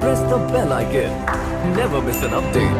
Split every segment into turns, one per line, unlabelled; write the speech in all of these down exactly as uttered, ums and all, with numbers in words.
press the bell icon. Never miss an update.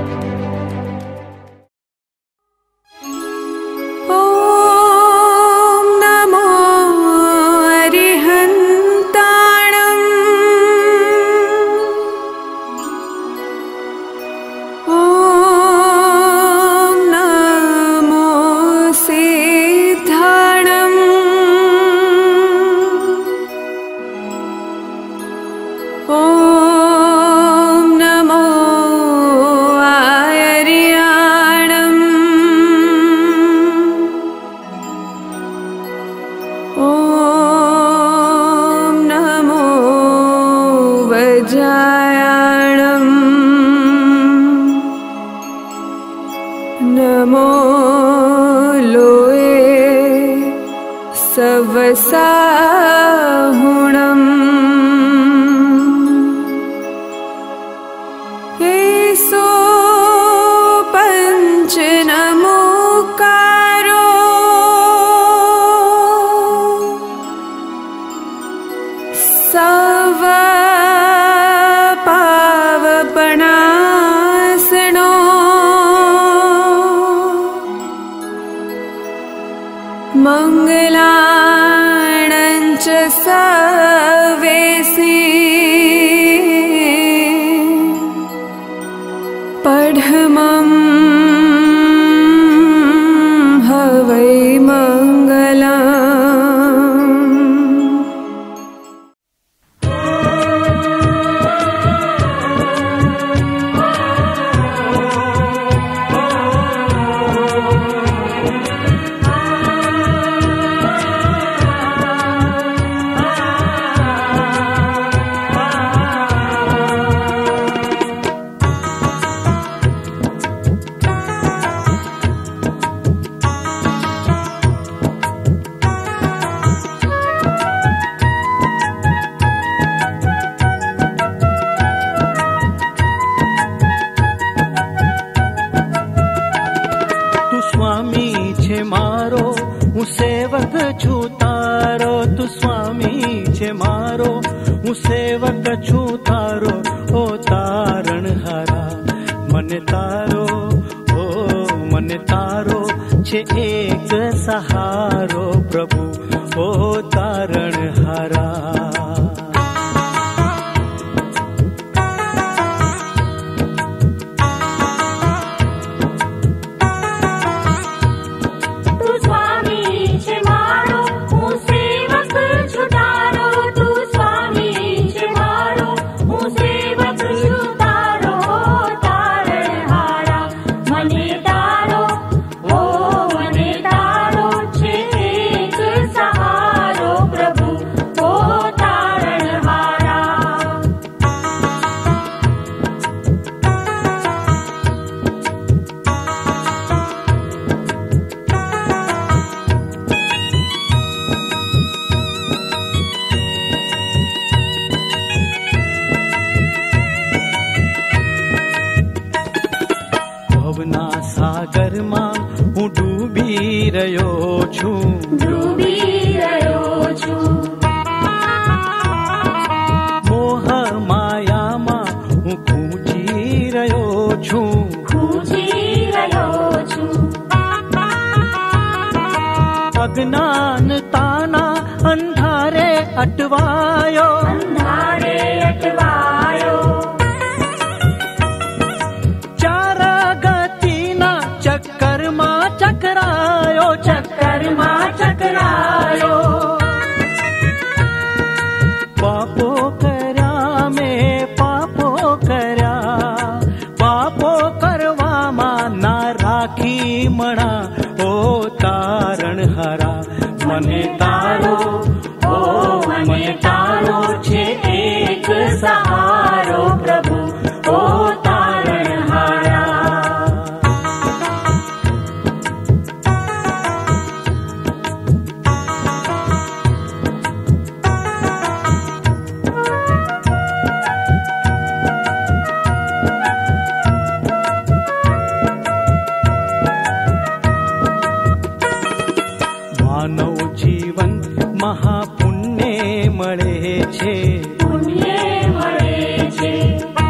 सवसाहुणम् एसो पंच नमोकारो सव पावपणासनो मंगलाणं च सवेसि पढमं हवै मंगलम्।
सेवक छू तारो तू स्वामी छे मारो हूँ सेवक छू तारो ओ तारण हारा मने तारो ओ मने तारो छे एक सहारो प्रभु ओ तारण हारा। सागर मां हूँ डूबी रह्यो छू
डूबी रह्यो छू
मोह माया मां हूँ खूंची रह्यो छू
खूंची रह्यो छू
अज्ञानताना अंधारे अटवायो
अंधारे अटवायो
चक्कर मां चकरायो
चक्कर मां चकरायो
पापो कर्या में पापो कर्या पापो करवा मां ना राखी मणा ओ तारण हारा मने तारो ओ मने तारो छे एक सहारो प्रभु ओ तारण हारा। માનવ જીવન મહાપુણ્ય મળે છે
પુણ્ય મળે છે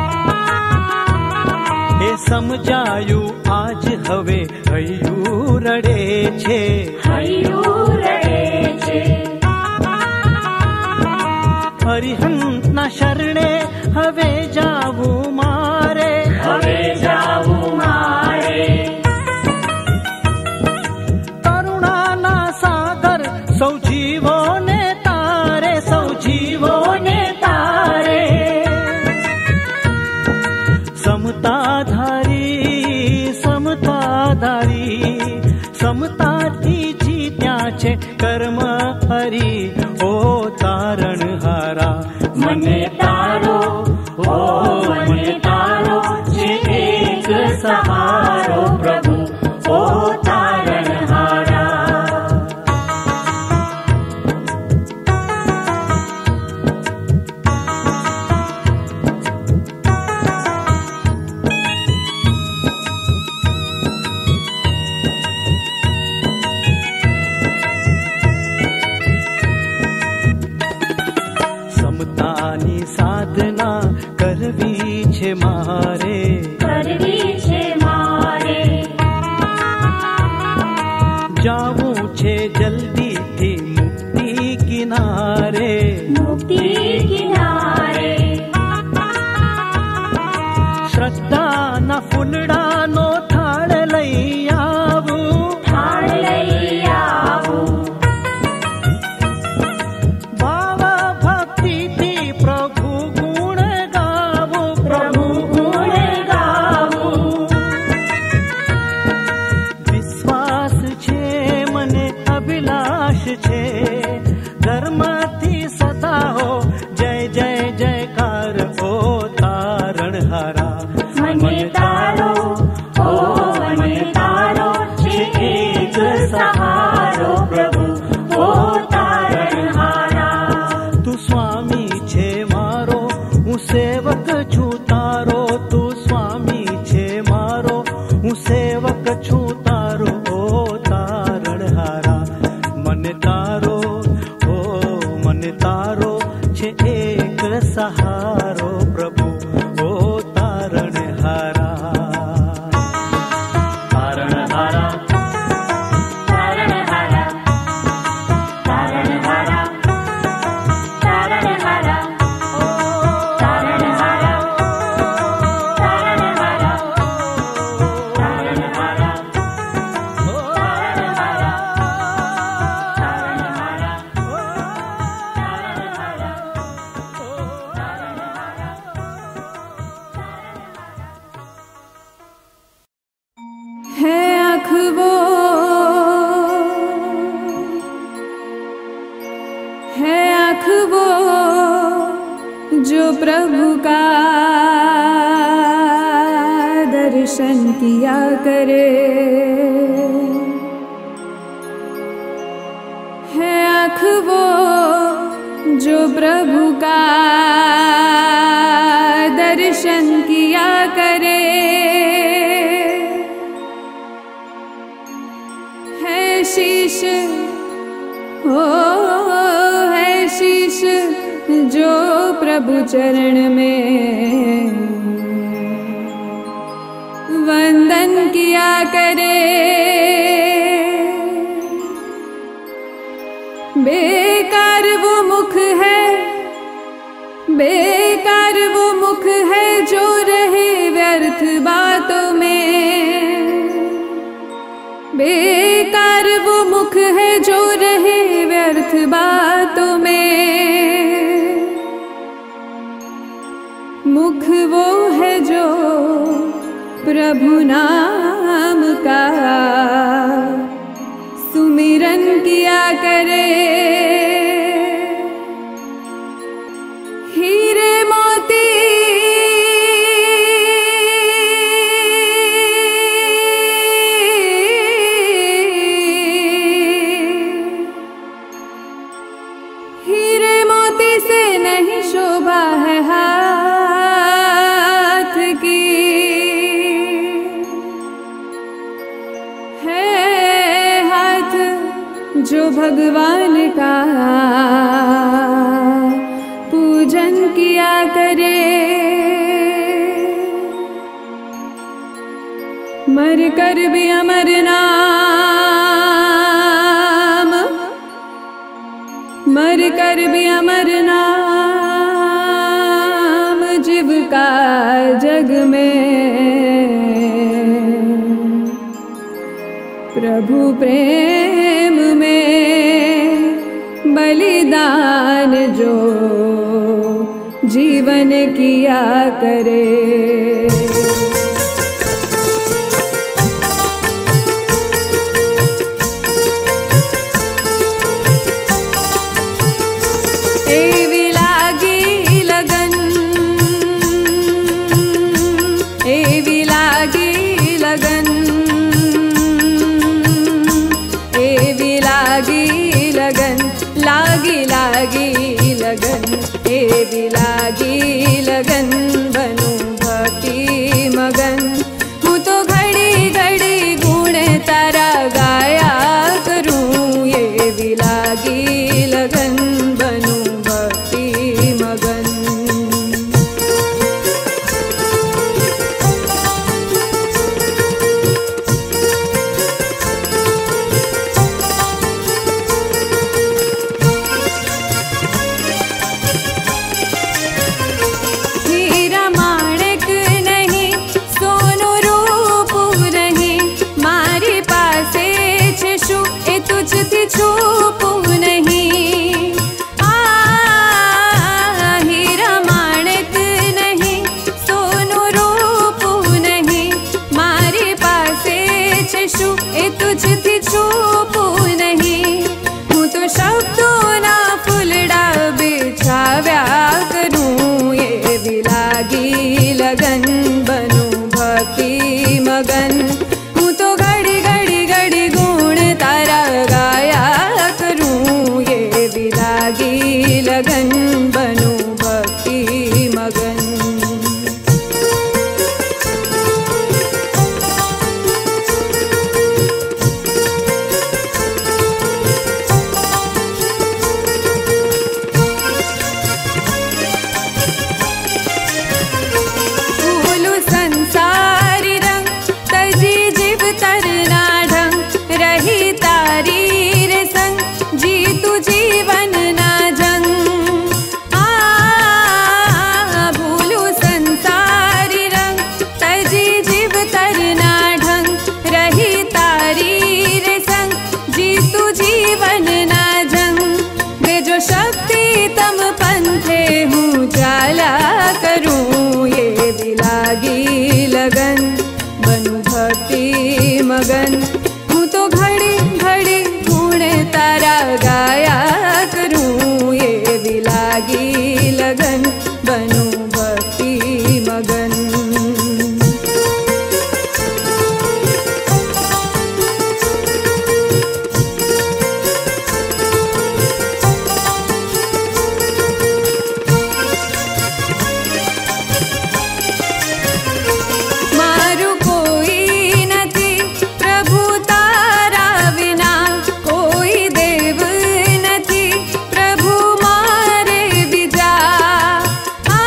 સમજાયું આજ હવે હૈયું રડે છે,
હૈયું રડે છે.
હરિહંતના શરણે હવે જાવું મારે,
હવે જાવું મારે.
કરુણાના સાગર સૌ જીવોને તારે, સૌ જીવોને તારે. સમતાધારી સમતાધારી સમતાથી જીત્યા છે કર્મ હરી. ઓ તારણહારા
મને તારો, ઓ મને તારો છે એક સહારો પ્રભુ, ઓ તારણહારા.
સમતાની સાધના કરવી છે મારે,
કરવી છે મારે.
જાવું છે જલ્દીથી મુક્તિ કિનારે,
મુક્તિ કિનારે.
શ્રદ્ધાના ફૂલડાનો થાળ લઈ આવું,
થાળ લઈ આવું.
ભાવ ભક્તિથી પ્રભુ ગુણ ગાવું,
પ્રભુ ગુણ ગાવું.
વિશ્વાસ છે મને અભિલાષ છે, ધર્મથી સદા હો જય જય જયકાર. ઓ તારણહારા
મને તારો, ઓ મને તારો છે એક સહારો પ્રભુ, ઓ તારણહારા.
તું સ્વામી છે મારો, હું સેવક છું તારો. તું સ્વામી છે મારો, હું સેવક છું તારો. ઓ તારણહારા મને તારો, ઓ મને તારો છે એક સહારો પ્રભુ, ઓ તારણહારા. તારણહારા
તારણહારા, તારણહારા, તારણહારા, તારણહારા, તારણહારા, તારણહારા,
है आँख वो, है आँख वो जो प्रभु का दर्शन किया करे. है आँख वो जो प्रभु का दर्शन किया करे. है शीश, हो है शीश जो प्रभु चरण में वंदन किया करे. बेकार वो मुख है, बेकार वो मुख है जो रहे व्यर्थ बातों में. बेकार वो मुख है जो रहे व्यर्थ बातों में. मुख वो है जो प्रभु नाम का सुमिरन किया करे. हीरे मोती हीरे मोती से नहीं शोभा है हाथ की. है हाथ जो भगवान का पूजन किया करे. मर कर भी अमर नाम, मर कर भी अमर नाम, जीव का जग में प्रभु प्रेम में बलिदान जो जीवन किया करे। लागी लागी लगन, एवी लागी लगन, बनूं भक्ति मगन। हूँ तो घड़ी घड़ी गुण तारा गाया करूं, एवी लागी लगन, बनूं भक्ति मगन। छूपू नहीं आ हीरा माणिक नहीं, सोनू रूपू नहीं, मारी पासे छशु ए तुझ थी छूपू नहीं। हूँ तो शब्दों ना फुलड़ा बिछाव्या करूं, ये भी लागी लगन, बनूं भक्ति मगन। हूँ तो घड़ी घड़ी घड़ी गुण तारा गाया करूं, ये भी लागी लगन, बनूं भक्ति मगन। फूलू संसारी रंग, तजी जीव तरना ढंग, रही तारी रे संग, जी तू जीवन ना जंग। आ भूलू संसारी रंग, तजी जीव तरना ढंग, रही तारी रे संग, जी तू जीवन ना जंग। वे जो शक्ति तम पंथे हूँ चाला करूं, ये भी लागी लगन, बनूं भक्ति मगन। हूँ तो घड़ी घड़ी गुण तारा गाया करूं, ये भी लागी लगन, बनूं भक्ति मगन। मारू कोई नथी प्रभु तारा विना, कोई देव नथी प्रभु मारे बिजा। आ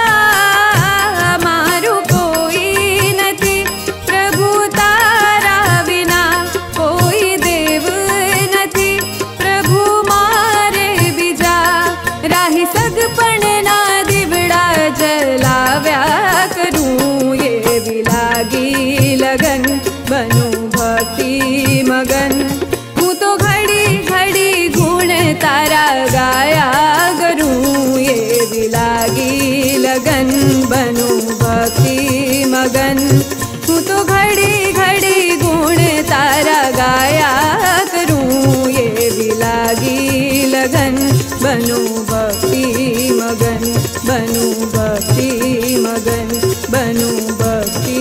मारू कोई नथी प्रभु तारा विना, कोई देव नथी प्रभु मारे बिजा। राही सगपण ना दिवड़ा जलाव्या करूं, ये भी लागी लगन, बनूं भक्ति मगन। हूँ तो घड़ी घड़ी गुण तारा गाया करूं, ये भी लागी लगन, बनूं भक्ति मगन। हूँ तो घड़ी घड़ी गुण तारा गाया करूं, ये भी लागी लगन, बनूं भक्ति मगन, बनूं भक्ति मगन, बनूं भक्ति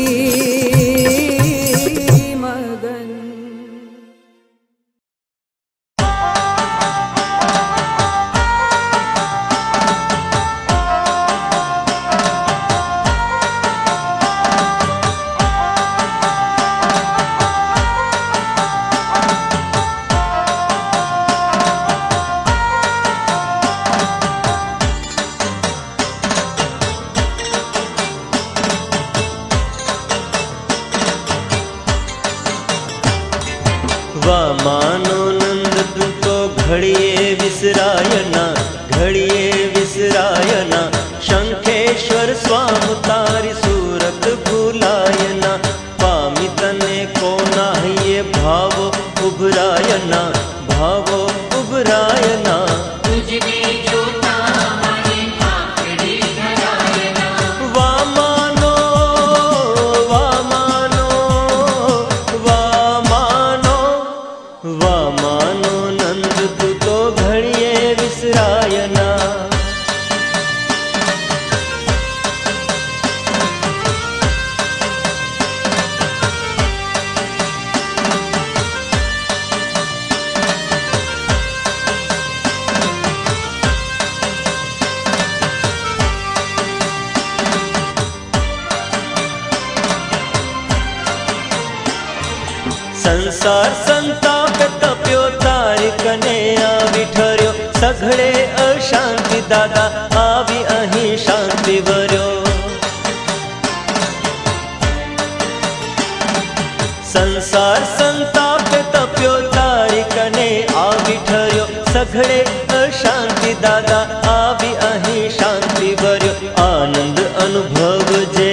मगन।
उबरायना, घड़िए विसरायना, शंखेश्वर स्वामी तारी सूरत भूलायना, पामी तने को नाहिए भाव उबरायना, भाव उबरायना। वामानो वामानो वामानो वामानो नंद तू तो घड़िए विसरायना। संसार संताप तप्यो तारी कने आवी ठर्यो, सघळे अशांति दादा आवी अहीं शांति वर्यो। संसार संताप तप्यो तारी कने आवी ठर्यो, सघळे अशांति दादा आवी अहीं शांति वर्यो। आनंद अनुभव जे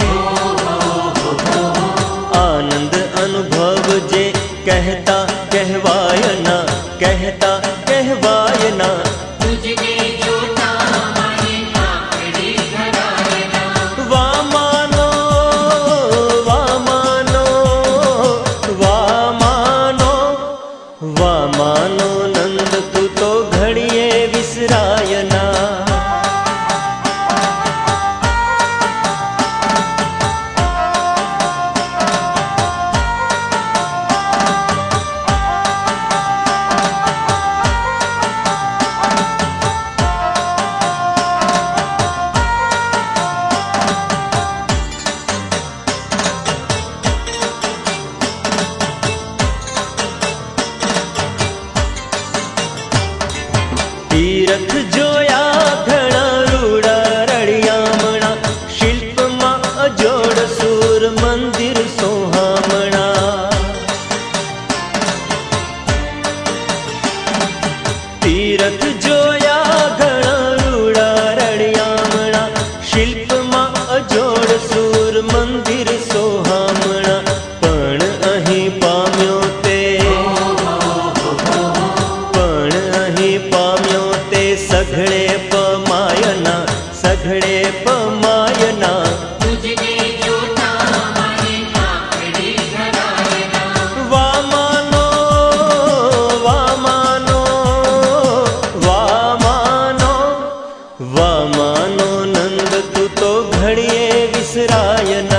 आनंद अनुभव जे कहता कहवायना, कहता कहवायना। वामानो वामानो वामानो वामानो नंद तू तो घड़िए विसरायना। तीरथ जोया घणा रूड़ा रड़ियामणा, शिल्प मां अजोड़ सूर मंदिर सोहामणा। तीरथ जोया घणा रूड़ा रड़ियामणा, शिल्प मां अजोड़ सूर मंदिर सोहामणा। पण अहीं पाम्यो ते पण अहीं पाम्यो सघळे पमायना, सघळे पमायना। वामानो वामानो वामानो वामानो नंद तू तो घड़िए विसरायना।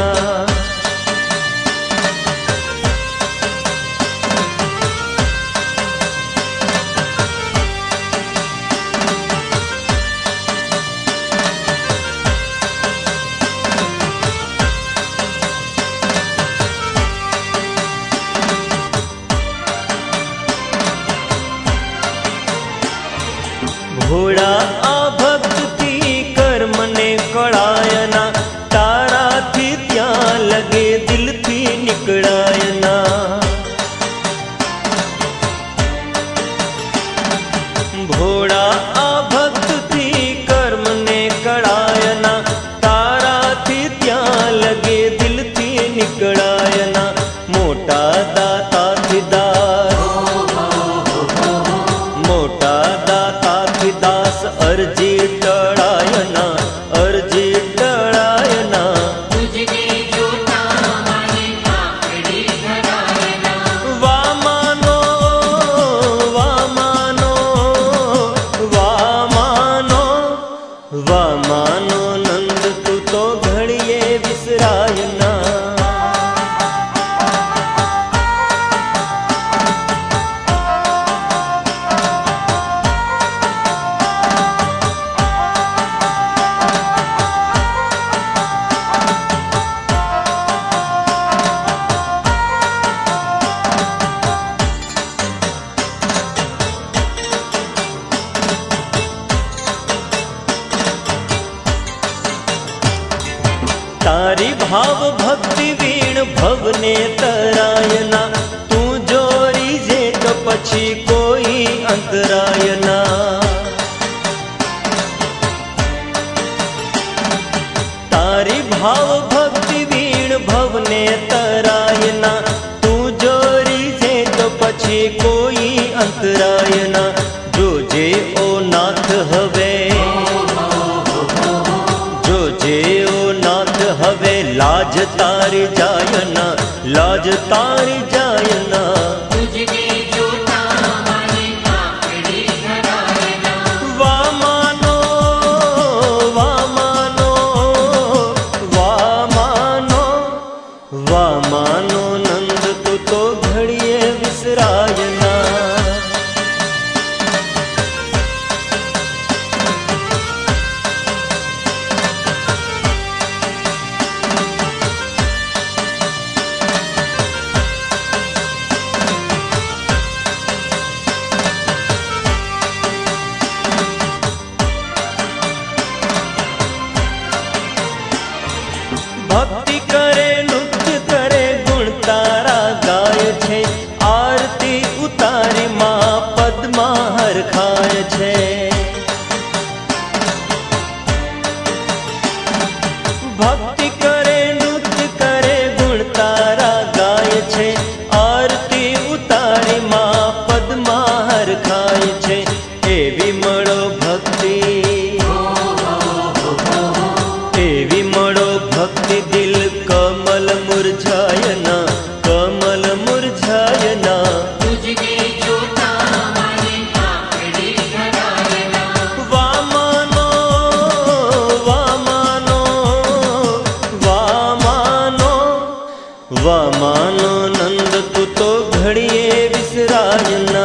भोळा आ भक्ति कर्म ने कळायना, तारा थी त्या लगे दिल थी निकळायना। भोळा आ भक्ति कर्म ने कळायना, तारा थी त्या लगे दिल थी निकळायना। मोटा दाता थी दास, मोटा दाता थी दास अर्जी टळायना, अर्जी टळायना। वामानो वामानो वामानो वामानो नंद तू तो घड़िए विसरायना। तारी भाव भक्ति वीण भवने तरायना, तू जोरी जे तो पछी कोई अंतरायना। लाज तारी जायना
तुझकी जूता माने काकड़ी धरायना
वा मानो वा मानो वा मानो वा मानो नंद तू तो घड़िए विसरायना भक्ति करे नृत्य करे गुण तारा गाय छे आरती उतारी मां पद्मा हर खाय छे भक्ति करे नृत्य करे गुण तारा गाय छे आरती उतारी मां पद्मा हर खाय छे एवी मळो भक्ति एवी मळो भक्ति दिल कमल मुरझायना कमल मुरझायना
तुझकी जूता माने काकड़ी धरायना
वा मानो वा मानो वा मानो वा मानो नंद तू तो घड़िए विसरायना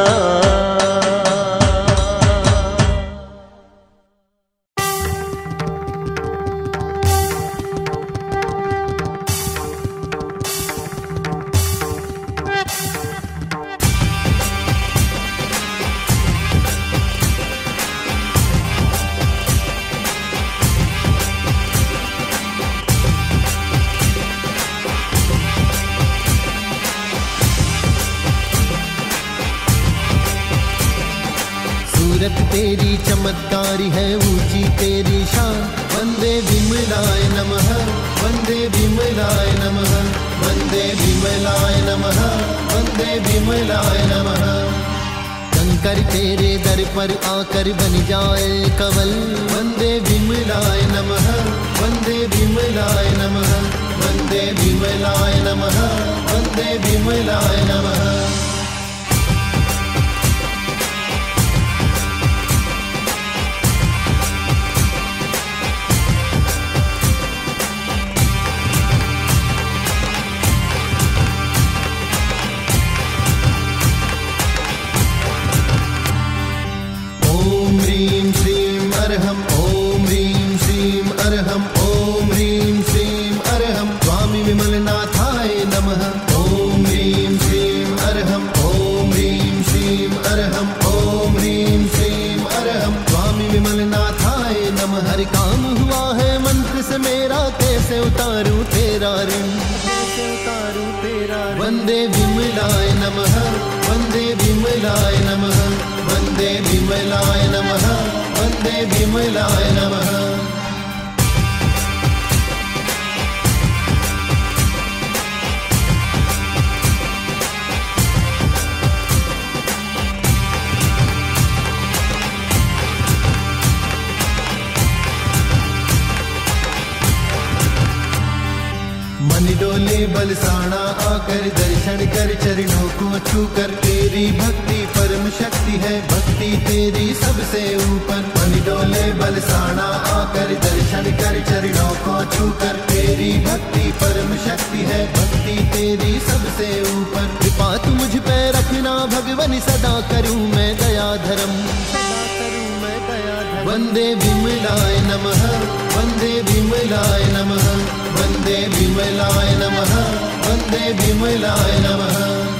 सूरत तेरी चमत्कारी है ऊंची तेरी शान वंदे विमलाय नमः वंदे विमलाय नमः वंदे विमलाय नमः वंदे विमलाय नमः शंकर तेरे दर पर आकर बन जाए कवल वंदे विमलाय नमः वंदे विमलाय नमः वंदे विमलाय नमः वंदे विमलाय नमः ओम ह्रीं श्रीं अरहम ओम ह्रीं श्रीं अरहम ओम ह्रीं श्रीं अरहम स्वामी विमलनाथाय नमः ओम ह्रीं श्रीं अरहम ओम ह्रीं श्रीं अरहम ओम ह्रीं श्रीं अरहम स्वामी विमलनाथाय नमः हर काम हुआ है मंत्र से मेरा कैसे उतारूं तेरा ऋण कैसे उतारूं तेरा ऋण वंदे विमलाय नमः वंदे विमलाय नमः वंदे विमलाय नमः वंदे विमलाय नमः मन डोले बलसाना आकर दर्शन कर चरणों को छूकर तेरी भक्ति परम शक्ति है भक्ति तेरी सबसे ऊपर मन डोले बलसाना आकर दर्शन कर चरणों को छूकर तेरी भक्ति परम शक्ति है भक्ति तेरी सबसे ऊपर कृपा तू मुझ पे रखना भगवान सदा करूं मैं दया धर्म सदा करूं मैं दया धर्म वंदे विमलाय नमः वंदे विमलाय नमः वंदे विमलाय नमः वंदे विमलाय नमः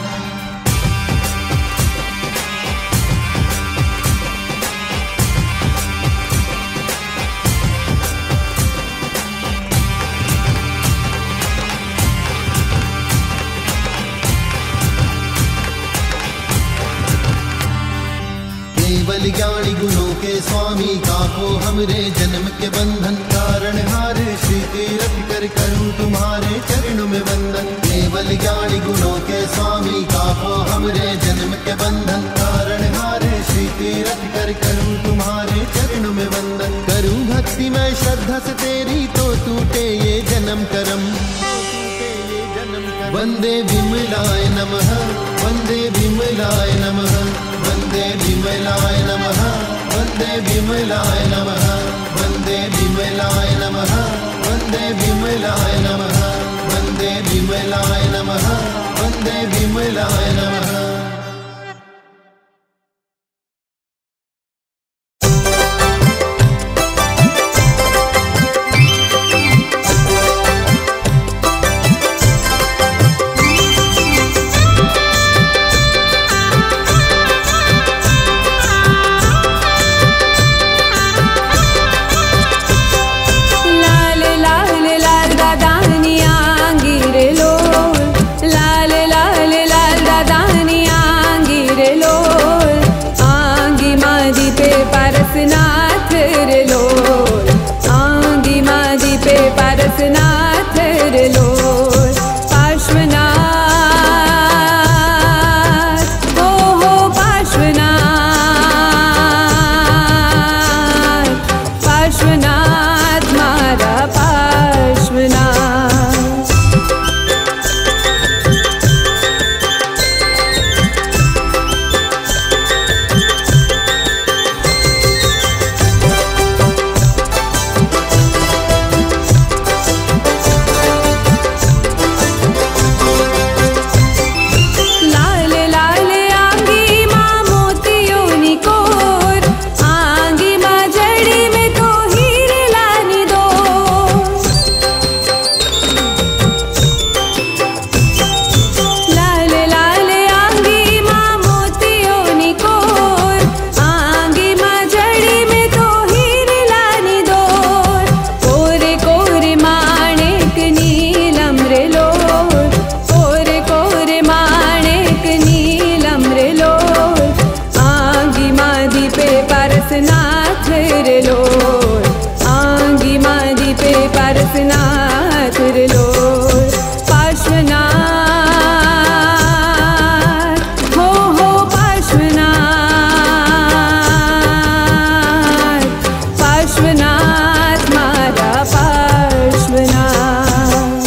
केवल ज्ञानी गुणों के स्वामी कापो हमरे जन्म के बंधन कारण हार श्री तीरथ कर करूं तुम्हारे चरणों में वंदन केवल ज्ञानी गुणों के स्वामी कापो हमरे जन्म के बंधन कारण हार श्री तीरथ कर करूं तुम्हारे चरणों में वंदन करूं भक्ति में श्रद्धा से तेरी तो टूटे ये जन्म करम वन्दे विमलाय नमः वन्दे विमलाय नमः वन्दे विमलाय नमः वन्दे विमलाय नमः वन्दे विमलाय नमः वन्दे विमलाय नमः वन्दे विमलाय नमः वन्दे विमलाय नमः।
पार्श्वनाथ रे लोल पार्श्वनाथ हो हो पार्श्वनाथ पार्श्वनाथ मारा पार्श्वनाथ। पार्श्वनाथ रे लोल आंगी मादी पे पार्श्वनाथ रे लोल पार्श्वनाथ हो हो पार्श्वनाथ पार्श्वनाथ मारा पार्श्वनाथ।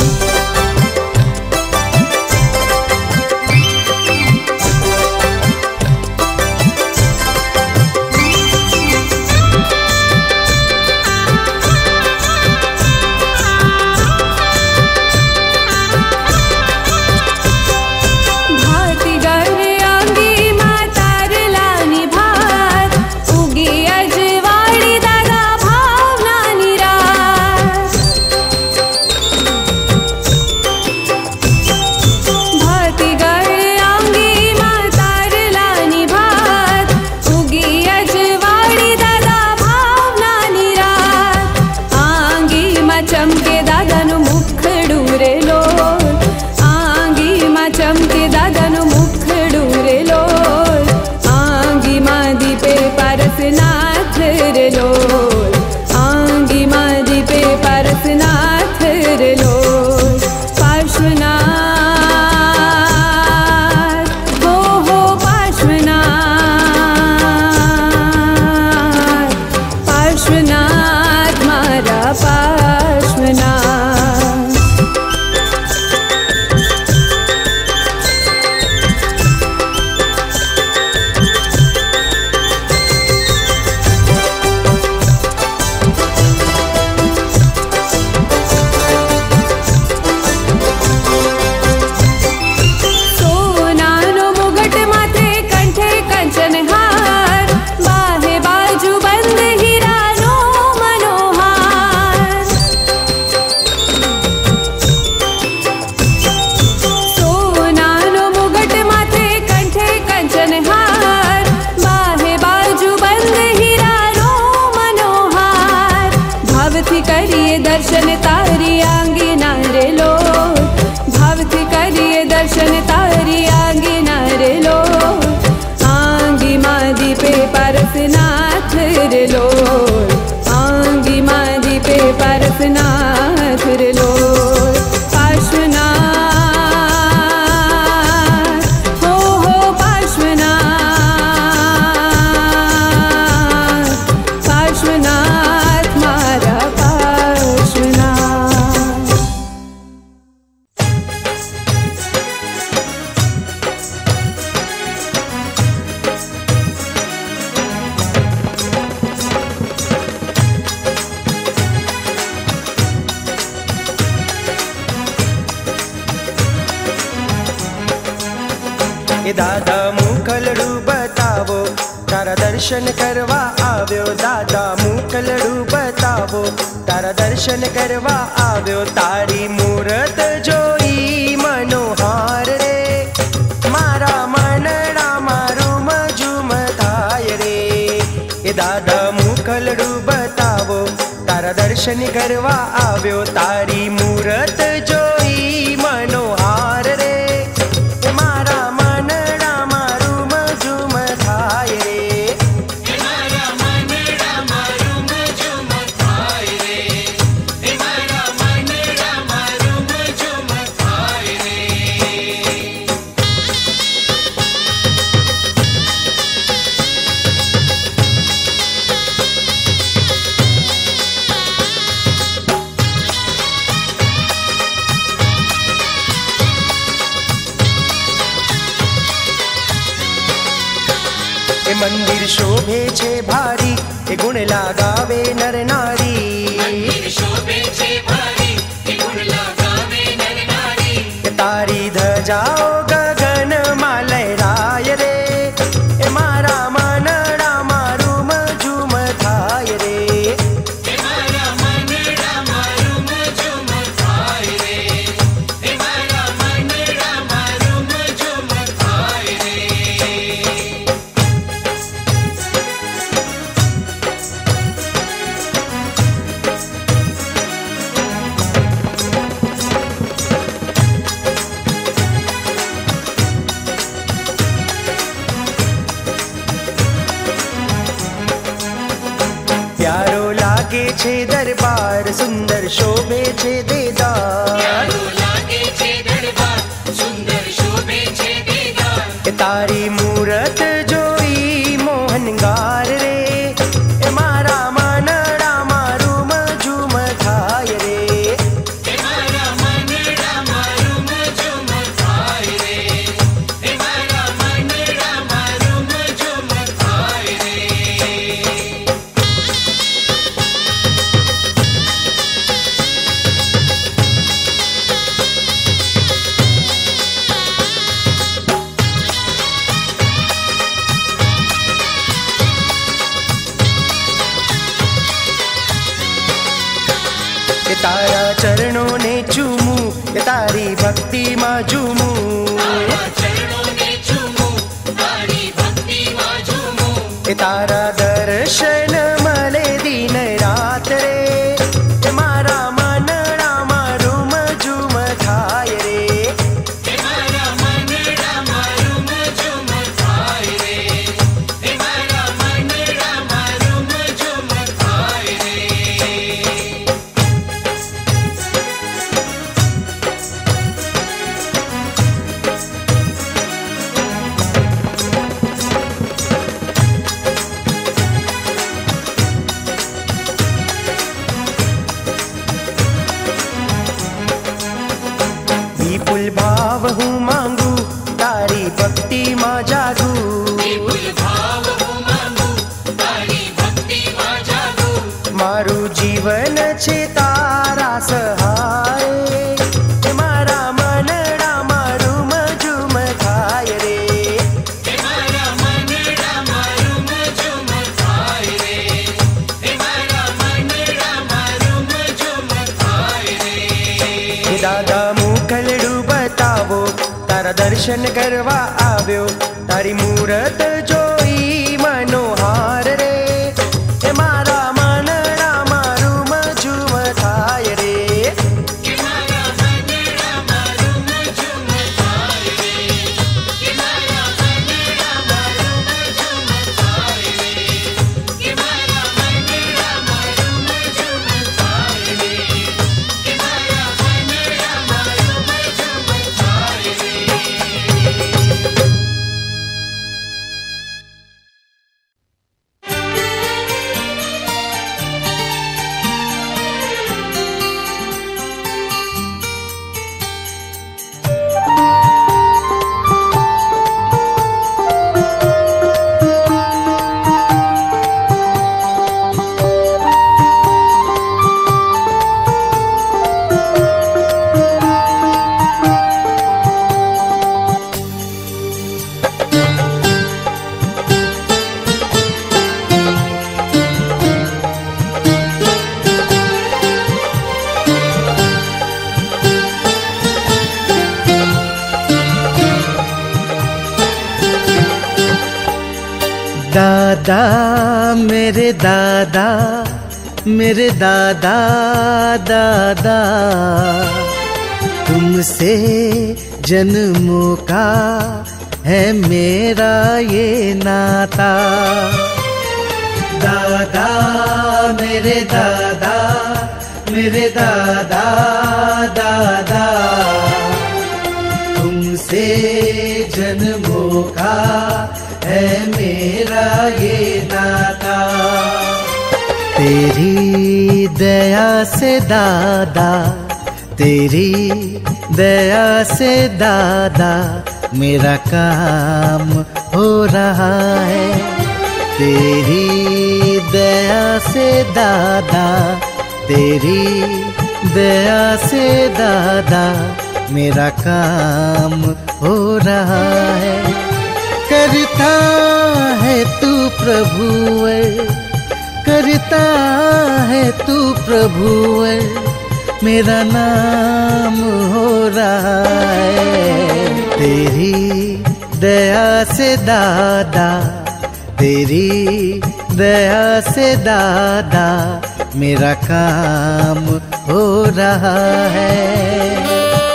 चमके दादानु मुखडू रे लोल आंगी मां चमके दादानु मुखडू रे लोल आंगी मां दीपे पार्श्वनाथ रे लोल आंगी मां दीपे पार्श्वनाथ रे लोल पार्श्वनाथ हो हो पार्श्वनाथ पार्श्वनाथ मारा पार्श्वनाथ। सोनानो मुगट माथे कंठे कंचन हार बाहे बाजू बंद हीरानो मनोहार। सोनानो मुगट माथे कंठे कंचन हार बाहे बाजू बंद हीरानो मनोहार। भावथी करिए दर्शन तारी आंगी नारे लो भावथी करिए दर्शन तारी आंगी नारे लो आंगी मादी पे पार्श्वनाथ रे लोल आंगी मादी पे पार्श्वनाथ रे लोल पार्श्वनाथ हो हो पार्श्वनाथ पार्श्वनाथ मारा पार्श्वनाथ।
દાદા મુખલડું બતાવો તારા દર્શન કરવા આવ્યો દાદા મુખલડું બતાવો તારા દર્શન કરવા આવ્યો તારી મૂરત જોઈ મનોહાર રે મારા મનડામાં રૂમ ઝૂમ થાય રે એ દાદા મુખલડું બતાવો તારા દર્શન કરવા આવ્યો તારી મૂરત જોઈ મનોહાર રે મારા મનડામાં રૂમ ઝૂમ થાય રે
મારા મનડામાં રૂમ ઝૂમ થાય રે મારા મનડામાં રૂમ ઝૂમ થાય રે
એ મંદિર શોભે છે ભારી એ ગુણ લાગાવે નર નારી
મંદિર શોભે છે ભારી એ ગુણ લગાવે નર નારી
એ તારી ધજાઓ ગગનમાં લહેરાય રે એ મારા મનડામાં રૂમ ઝૂમ થાય રે
મારા મનડામાં રૂમ ઝૂમ થાય રે મારા મનડામાં રૂમ ઝૂમ થાય રે
પ્યારો લાગે છે દરબાર સુંદર શોભે છે દેદાર
પ્યારો લાગે છે દરબાર સુંદર શોભે છે દેદાર
એ તારી મૂરત જોઈ મોહનગાર રે એ મારા મનડામાં રૂમ ઝૂમ થાય રે
મારા મનડામાં રૂમ ઝૂમ થાય રે મારા મનડામાં રૂમ ઝૂમ થાય રે
એ તારા ચરણોને ચૂમું એ તારી ભક્તિમાં ઝૂમું
તારા ચરણોને ચૂમું તારી ભક્તિમાં ઝૂમું
એ તારા દર્શન મળે દિન રાત રે એ મારા મનડામાં રૂમ ઝૂમ થાય રે
મારા મનડામાં રૂમ ઝૂમ થાય રે મારા મનડામાં રૂમ ઝૂમ થાય રે
વિપુલ ભાવ હું માંગુ તારી ભક્તિમાં જાગું
વિપુલ ભાવ હું માંગુ તારી ભક્તિમાં જાગું
મારું જીવન છે તારા સહાય એ મારા મનડામાં રૂમ ઝૂમ થાય રે
મારા મનડામાં રૂમ ઝૂમ થાય રે મારા મનડામાં રૂમ ઝૂમ થાય રે
એ દાદા મુખલડું બતાવો તારા દર્શન કરવા આવ્યો તારી મૂરત જોઈ મનોહાર રે એ મારા મનડામાં રૂમ ઝૂમ થાય રે
મારા મનડામાં રૂમ ઝૂમ થાય રે મારા મનડામાં રૂમ ઝૂમ થાય રે મારા મનડામાં રૂમ ઝૂમ થાય રે મારા મનડામાં રૂમ ઝૂમ થાય રે
दादा मेरे दादा मेरे दादा दादा, तुमसे जन्मों का है मेरा ये नाता। दादा मेरे दादा मेरे दादा दादा, तुमसे जन्मों का है मेरा ये नाता। तेरी दया से दादा, तेरी दया से दादा, मेरा काम हो रहा है। तेरी दया से दादा, तेरी दया से दादा, मेरा काम हो रहा है। करता है तू प्रभुवर, करता है तू प्रभुवर, मेरा नाम हो रहा है। तेरी दया से दादा, तेरी दया से दादा, मेरा काम हो रहा है।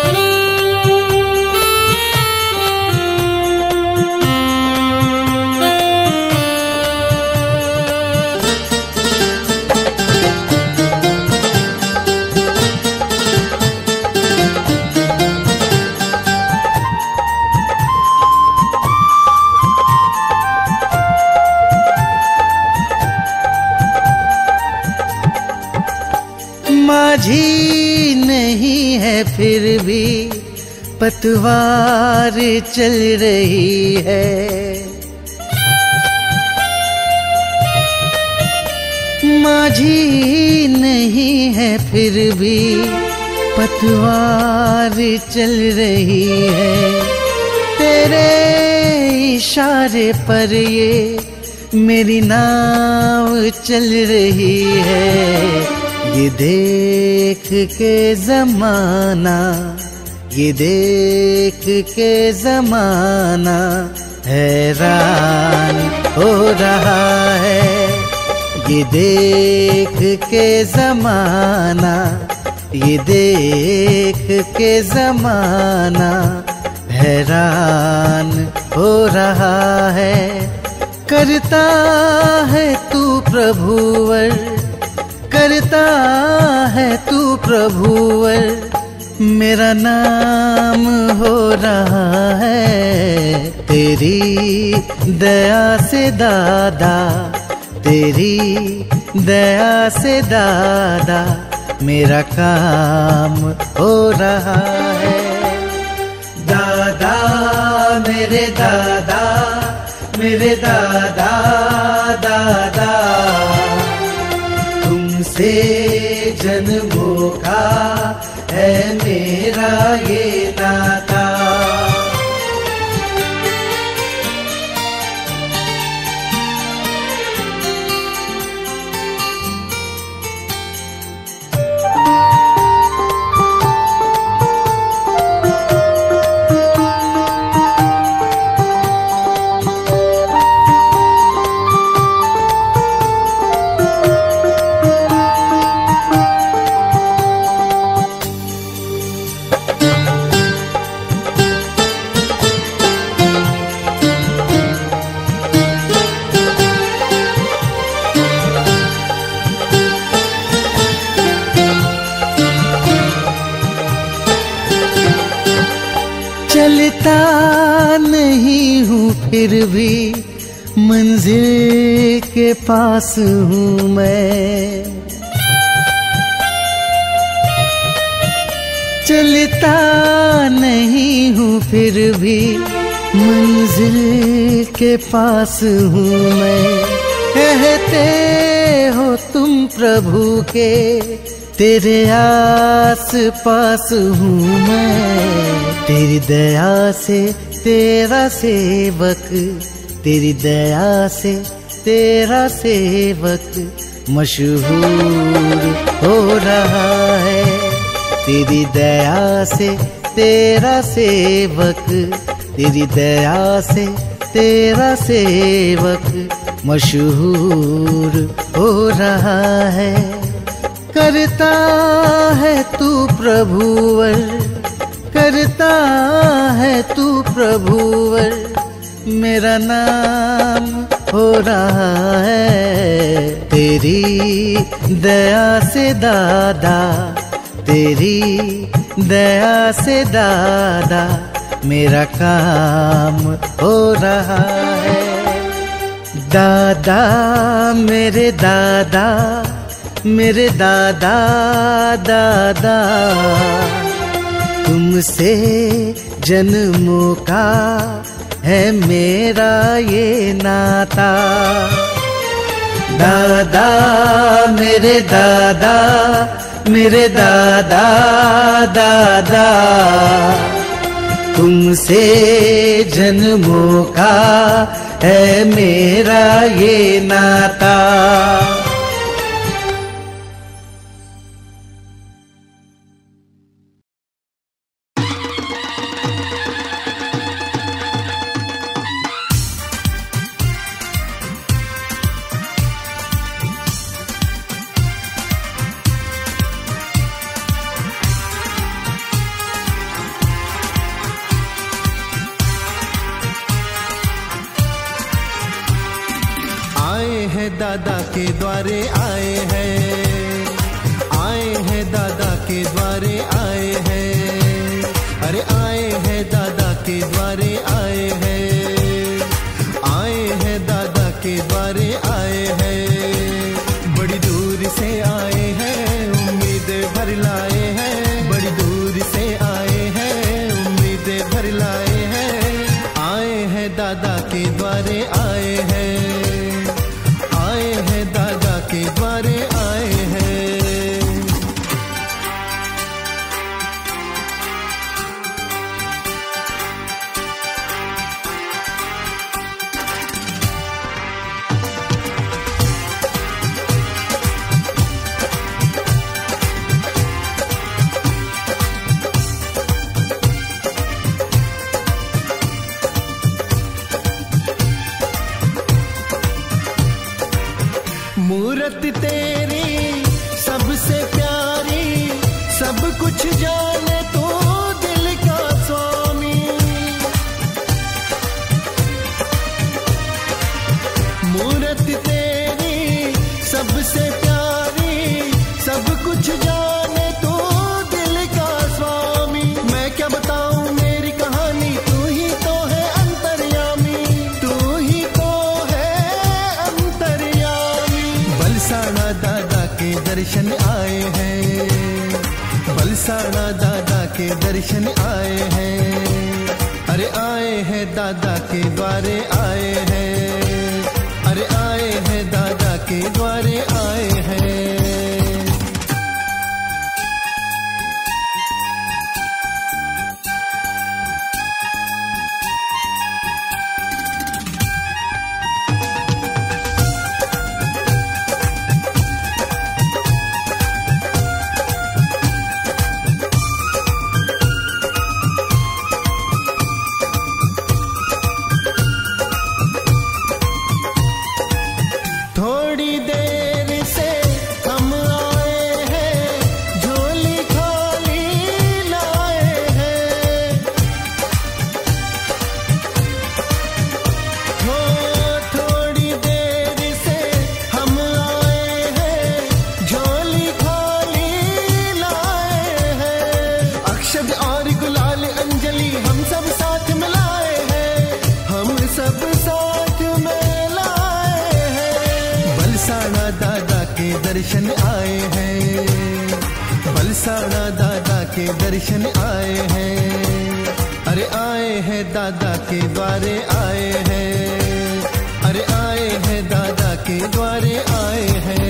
माझी नहीं है फिर भी पतवार चल रही है। माझी नहीं है फिर भी पतवार चल रही है। तेरे इशारे पर ये मेरी नाव चल रही है। ये देख के ज़माना, ये देख के ज़माना हैरान हो रहा है। ये देख के ज़माना, ये देख के ज़माना हैरान हो रहा है। करता है तू प्रभुवर, करता है तू प्रभुवर, मेरा नाम हो रहा है। तेरी दया से दादा, तेरी दया से दादा, मेरा काम हो रहा है। दादा मेरे दादा मेरे दादा दादा, तुमसे जन्मों का है मेरा ये नाता। चलता नहीं हूँ फिर भी मंजिल के पास हूँ मैं। चलता नहीं हूँ फिर भी मंजिल के पास हूँ मैं। कहते हो तुम प्रभु के, तेरे आस पास हूँ मैं। तेरी दया से तेरा सेवक, तेरी दया से तेरा सेवक मशहूर हो रहा है। तेरी दया से तेरा सेवक, तेरी दया से तेरा सेवक मशहूर हो रहा है। करता है तू प्रभुवर, करता है तू प्रभुवर, मेरा नाम हो रहा है। तेरी दया से दादा, तेरी दया से दादा, मेरा काम हो रहा है। दादा मेरे दादा, मेरे दादा दादा, तुमसे जन्मों का है मेरा ये नाता। दादा मेरे दादा, मेरे दादा दादा, तुमसे जन्मों का है मेरा ये नाता।
दादा के द्वारे आए हैं, आए हैं दादा के द्वारे आए हैं, अरे आए हैं दादा के द्वारे आए हैं, आए हैं दादा के द्वारे आए हैं। बड़ी दूर से आए हैं, उम्मीद भर लाए हैं, बड़ी दूर से आए हैं, उम्मीद भर लाए हैं। आए हैं दादा के द्वारे आए हैं, आए हैं दादा के द्वारे आए हैं। मूरत तेरी सबसे प्यारी, सब कुछ जाने तो दिल का स्वामी। मूरत तेरी सबसे प्यारी, सब कुछ जाने तो दिल का स्वामी। मैं क्या बताऊं मेरी कहानी, तू ही तो है अंतर्यामी, तू ही तो है अंतर्यामी। बलसाना दादा के दर्शन आए हैं, बलसाना दादा के दर्शन आए हैं, अरे आए हैं दादा के द्वारे आए हैं, अरे आए हैं दादा के द्वारे आए हैं। थोड़ी देर से हम आए हैं, झोली खाली लाए हैं। हो थोड़ी देर से हम आए हैं, झोली खाली लाए हैं। अक्षत और गुलाल अंजलि हम सब साथ मिलाए हैं, हम सब साथ में बलसाना दादा के दर्शन आए हैं, बलसाना दादा के दर्शन आए हैं, अरे आए हैं दादा के द्वारे आए हैं, अरे आए हैं दादा के द्वारे आए हैं।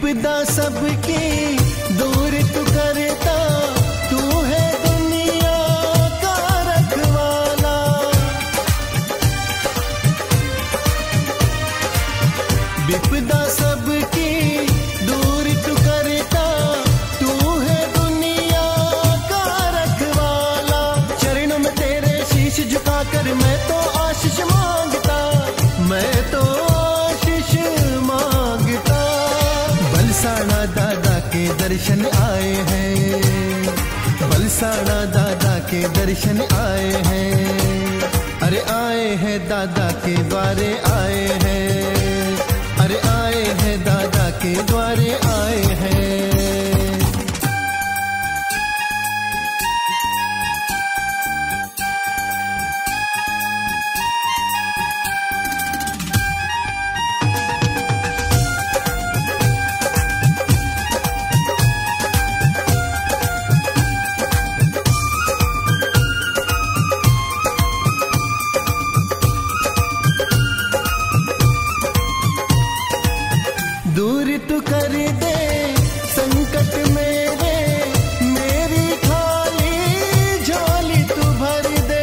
विपदा सबकी दूर तू करता, तू है दुनिया का रखवाला। विपदा सबकी दूर तू करता, तू है दुनिया का रखवाला। चरणों में तेरे शीश झुकाकर मैं तो आशीष मांगता, मैं तो आशीष मांगता। बलसाना दादा के दर्शन आए हैं, बलसाना दादा के दर्शन आए हैं। अरे आए हैं दादा के द्वारे आए हैं, अरे आए हैं दादा के द्वारे आए हैं। दूर तू कर दे संकट मेरे, मेरी खाली झोली तू भर दे।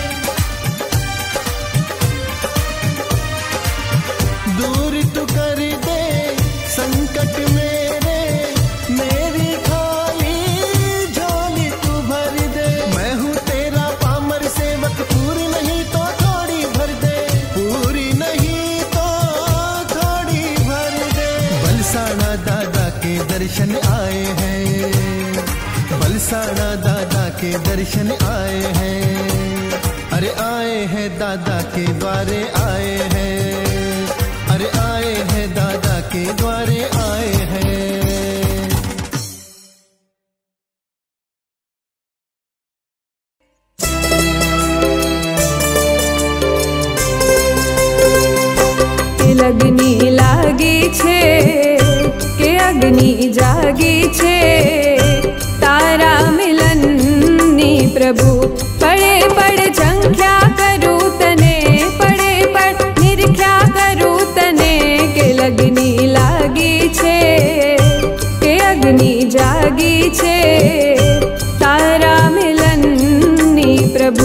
दूर तू कर दे संकट मेरे, मेरी खाली झोली तू भर दे। मैं हूँ तेरा पामर सेवक, पूरी नहीं तो थोड़ी भर दे, पूरी नहीं तो थोड़ी भर दे। बलसाना दादा के दर्शन आए हैं, बलसाना दादा के दर्शन आए हैं। अरे आए हैं दादा के द्वारे आए हैं, अरे आए हैं दादा के द्वारे आए हैं।
લગની લાગી છે કે અગ્નિ જાગી છે, તારા મિલનની પ્રભુ પડે પડ ઝંખ્યા કરું તને, પડે પડ નિરખ્યા કરું તને। કે લગની લાગી છે કે અગ્નિ જાગી છે, તારા મિલનની પ્રભુ।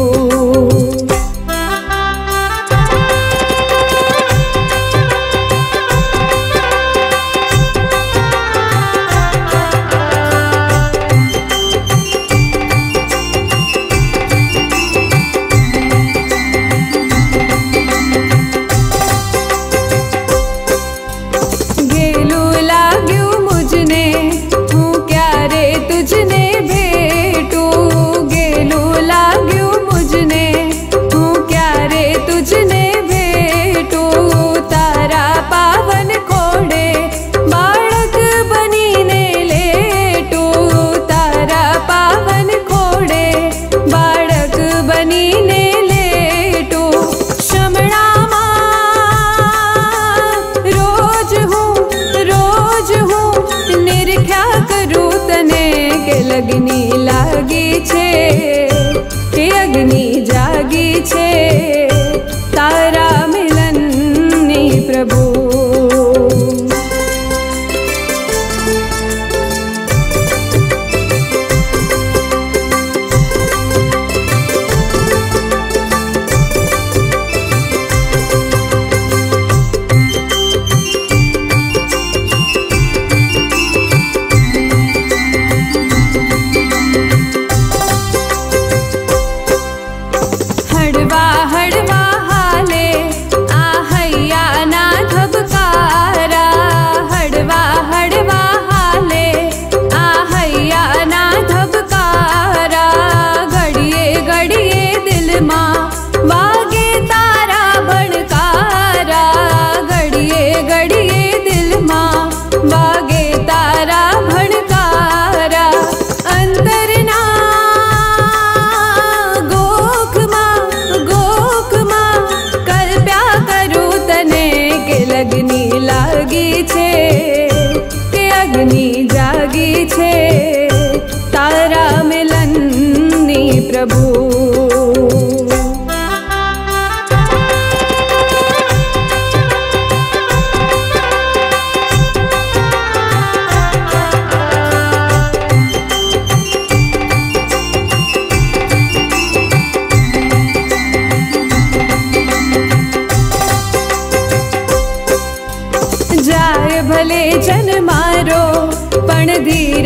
લગની લાગી છે કે અગ્નિ જાગી છે, તારા મિલનની પ્રભુ।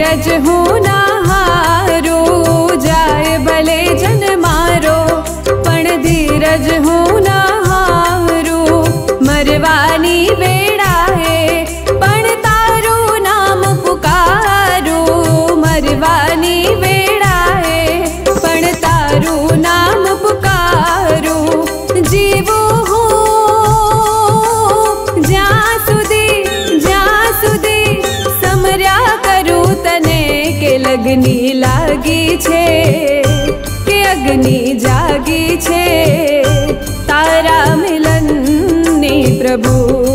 धीरज हो ना हारो, जाए भले जन मारो पण धीरज हो ना हारो। मरवानी बेड़ा है पण तारो नाम पुकारो, मरवानी बेड़ा है पण तारो नाम पुकारो। जीवो हो ज्या सुधी ज्या सुधी समर्या करू तने के लगनी लागी छे के अग्नि जागी छे, तारा मिलन नी प्रभु।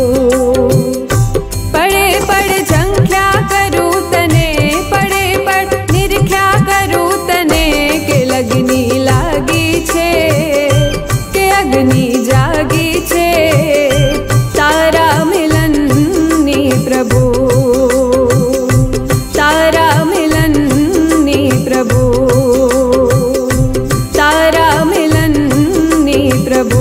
पड़े पड़ झंख्या करू तने, पड़े पड़ निरख्या करू तने के लगनी लागी छे के अग्नि जागी छे, तारा मिलन नी प्रभु, तारा मिलन नी प्रभु, तारा मिलन नी प्रभु।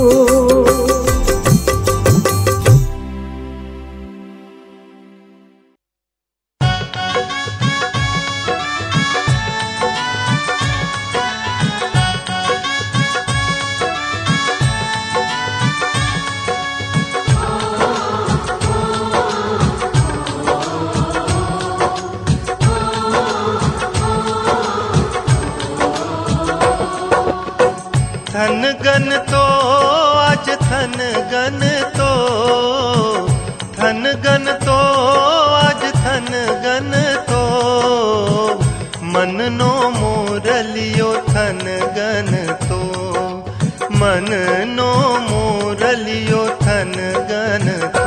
धन गन तो आज धन गन तो, धन गन तो आज धन गन तो, मन नो मोरलियो धन गन तो, मन नो मोरलियो धन गन तो।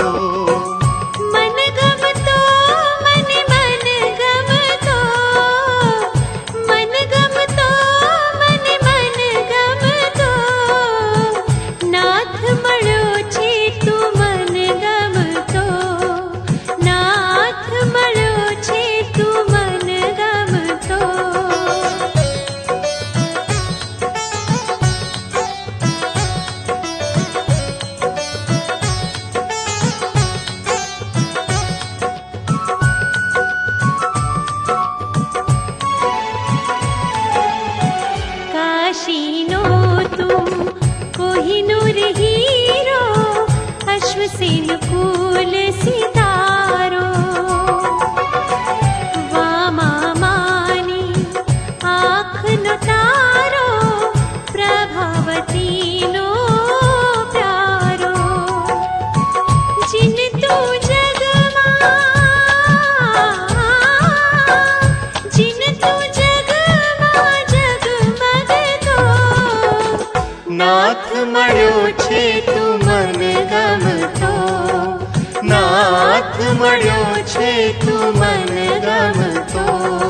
मन गम तो मन मन गम तो, मन गम तो मन मन गम तो, नाथ मळ्यो छे तू मन गम तो, नाथ मळ्यो छे तू मन गम तो। काशीनो तुम कोहिनूर हीरो, अश्वसेन कुल सितारो। वामा मानी आँखनो तारो, प्रभावती नो प्यारो। जिन तू जगमा जिन तू जगमा जगमग तो,
नाथ मळ्यो छे तू मन गम तो, नाथ मळ्यो छे तू मन गम तो।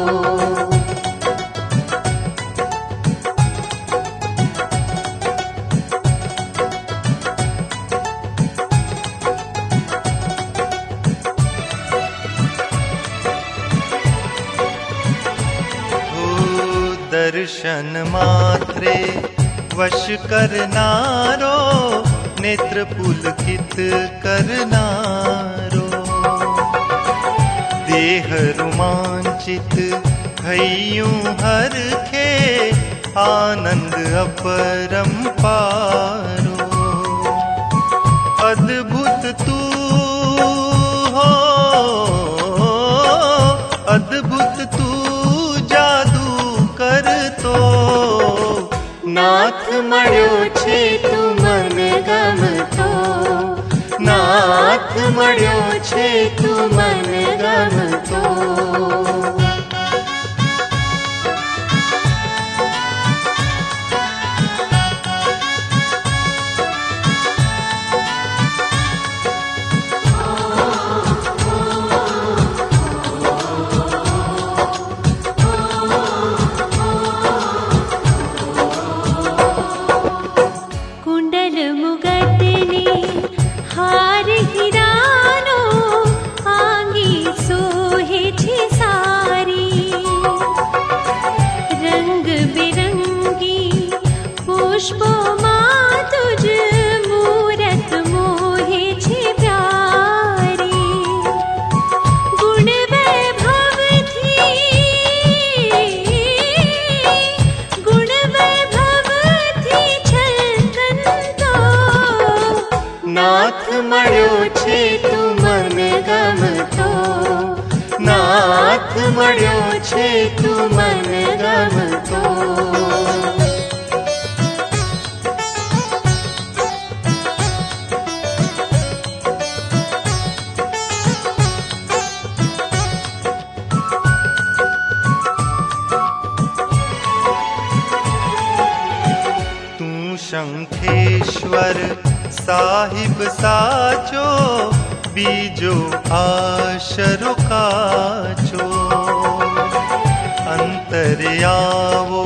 ओ दर्शन मात्रे वश करनारो, नेत्र पुलकित करनारो। देह रोमांचित भैयूं हरखे, आनंद अपरंपारो। अद्भुत तू हो, अद्भुत तू जादू करतो, नाथ मळ्यो छे तू मन गम तो, नाथ मळ्यो छे तू मन गम तो।
कुंडल मुगटने हार हिरानो, आंग छे तू मन गमतो।
शंखेश्वर साहिब साचो बीजो आशरो काचो। अंतर्यावो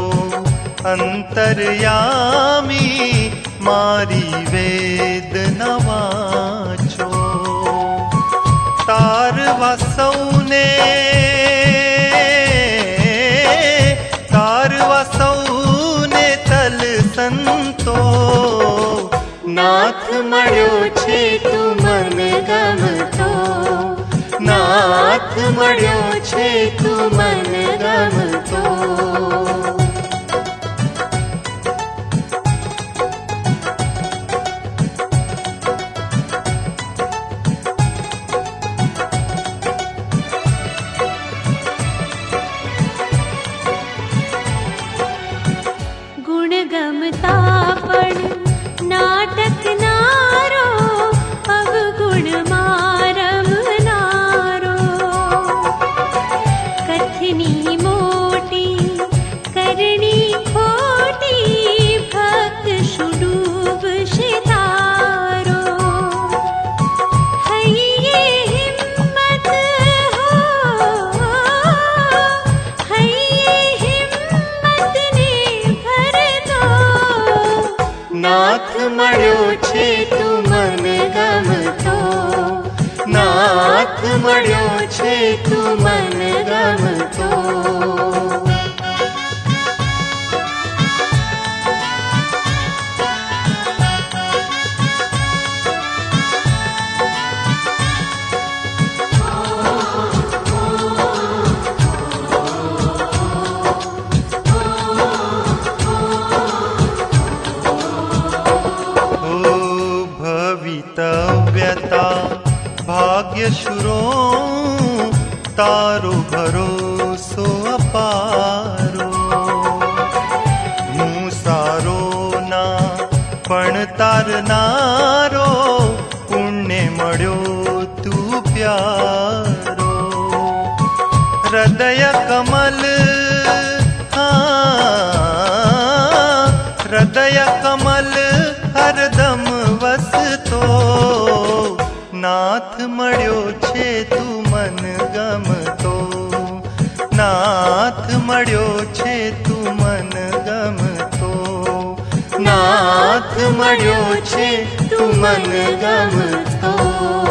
अंतर्यामी मारी वेदना वाचो। तारवा सौने तारवा सौने तल संतो।
नाथ मळ्यो छे तू मन गमतो। नाथ मळ्यो छे तू मन गमतो। गुण गमता पण नाटक नारो अवगुण मारमनारो। कथनी मोटी करनी खोटी भक्त शुडूब शितारो। हैये हिम्मत हो हैये हिम्मत ने भर दो। नाथ मळ्यो छे तू मन गमतो। नाथ मळ्यो छे तू मन गमतो।
भवितव्यता भाग्यशुरो तारो भरोसो अपारो। हूँ सारो ना पण तारनारो पुण्य मळ्यो तू प्यारो। हृदय कमल हाँ हृदय कमल हरदम वसतो। नाथ मळ्यो छे तू मन गमतो। नाथ मळ्यो छे तू मन गमतो। नाथ मळ्यो छे तू मन गमतो।